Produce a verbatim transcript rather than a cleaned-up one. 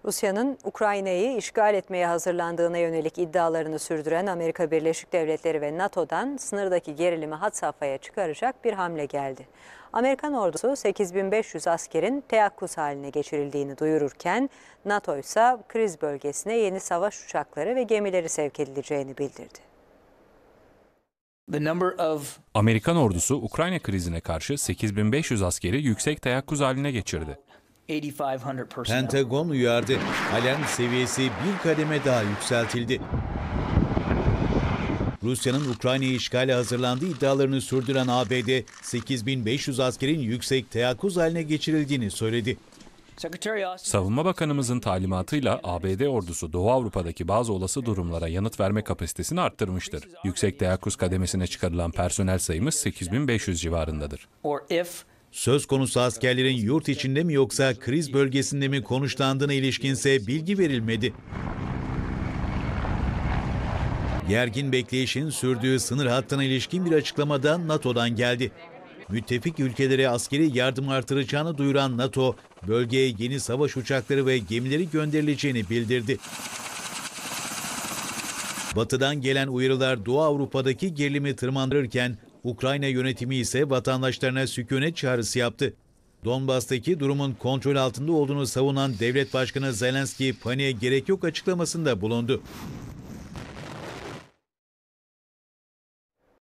Rusya'nın Ukrayna'yı işgal etmeye hazırlandığına yönelik iddialarını sürdüren Amerika Birleşik Devletleri ve NATO'dan sınırdaki gerilimi had safhaya çıkaracak bir hamle geldi. Amerikan ordusu sekiz bin beş yüz askerin teyakkuz haline geçirildiğini duyururken NATO ise kriz bölgesine yeni savaş uçakları ve gemileri sevk edileceğini bildirdi. Amerikan ordusu Ukrayna krizine karşı sekiz bin beş yüz askeri yüksek teyakkuz haline geçirdi. Pentagon uyardı. Alarm seviyesi bir kademe daha yükseltildi. Rusya'nın Ukrayna'yı işgale hazırlandığı iddialarını sürdüren A B D, sekiz bin beş yüz askerin yüksek teyakkuz haline geçirildiğini söyledi. Savunma Bakanımızın talimatıyla A B D ordusu Doğu Avrupa'daki bazı olası durumlara yanıt verme kapasitesini arttırmıştır. Yüksek teyakkuz kademesine çıkarılan personel sayımız sekiz bin beş yüz civarındadır. Söz konusu askerlerin yurt içinde mi yoksa kriz bölgesinde mi konuşlandığına ilişkinse bilgi verilmedi. Gergin bekleyişin sürdüğü sınır hattına ilişkin bir açıklamadan NATO'dan geldi. Müttefik ülkelere askeri yardım artıracağını duyuran NATO, bölgeye yeni savaş uçakları ve gemileri gönderileceğini bildirdi. Batı'dan gelen uyarılar Doğu Avrupa'daki gerilimi tırmandırırken, Ukrayna yönetimi ise vatandaşlarına sükunet çağrısı yaptı. Donbas'taki durumun kontrol altında olduğunu savunan Devlet Başkanı Zelenski, paniğe gerek yok açıklamasında bulundu.